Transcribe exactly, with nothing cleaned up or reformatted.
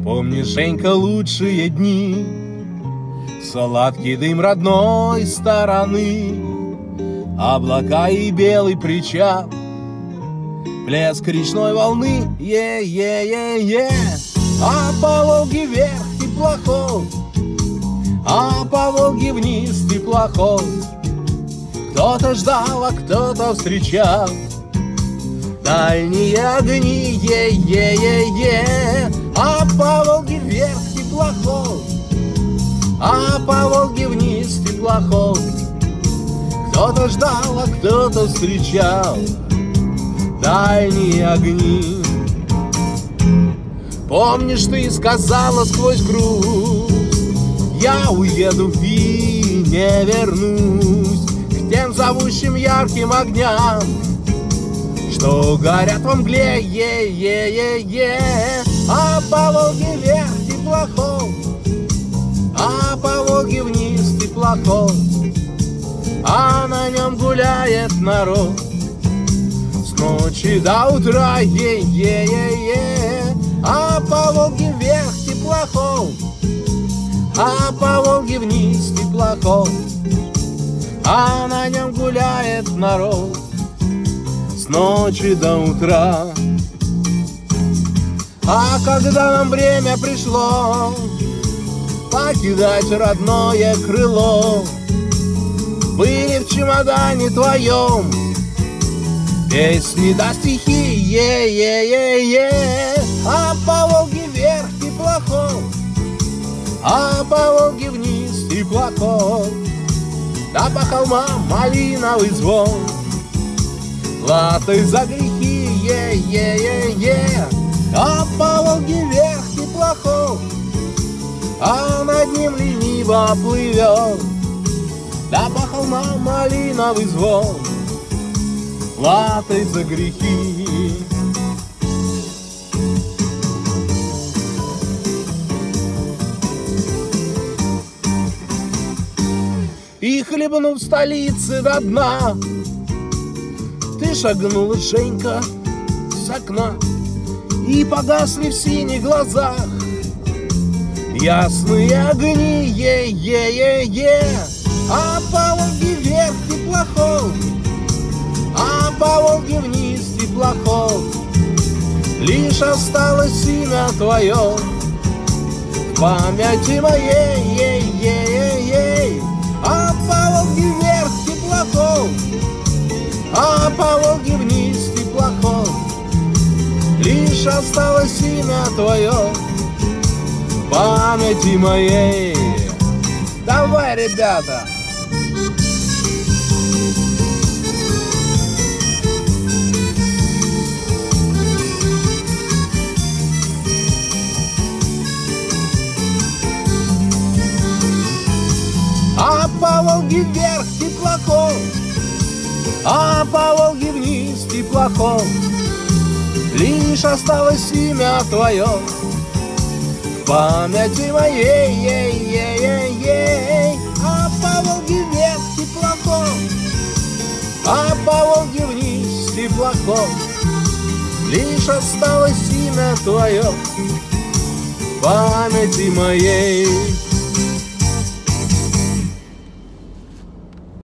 Помнишь, Женька, лучшие дни, сладкий дым родной стороны, облака и белый причал, плеск речной волны, е-е-е-е. А по Волге вверх теплоход, а по Волге вниз теплоход. Кто-то ждал, а кто-то встречал дальние огни, е-е-е-е. А по Волге вверх теплоход, а по Волге вниз теплоход. Кто-то ждал, а кто-то встречал дальние огни. Помнишь, ты сказала сквозь грусть: я уеду и не вернусь к тем зовущим ярким огням, что горят во мгле, е-е-е-е. А по Волге вверх теплоход, а по Волге вниз теплоход, а на нем гуляет народ с ночи до утра, е-е-е-е. А по Волге вверх теплоход, а по Волге вниз теплоход, а на нем гуляет народ с ночи до утра. А когда нам время пришло покидать родное крыло, были в чемодане твоем песни да стихи, е-е-е-е. А по Волге вверх теплоход, а по Волге вниз теплоход, да по холмам малиновый звон платой за грехи, е-е-е-е. А по Волге вверх теплоход, а над ним лениво плывет, да по холмам малиновый звон платой за грехи. И хлебнув столицы до дна, ты шагнула, Женька, с окна, и погасли в синих глазах ясные огни, е-е-е-е. А по Волге вверх теплоход, а по Волге вниз теплоход, лишь осталось имя твое в памяти моей, е-е-е-е. А по Волге вверх теплоход, а по Волге вниз теплоход, лишь осталось имя твое в памяти моей. Давай, ребята! А по Волге вверх теплоход, а по Волге вниз теплоход, лишь осталось имя твое в памяти моей, е-е-е-е. А по Волге вверх теплоход, а по Волге вниз теплоход, лишь осталось имя твое в памяти моей.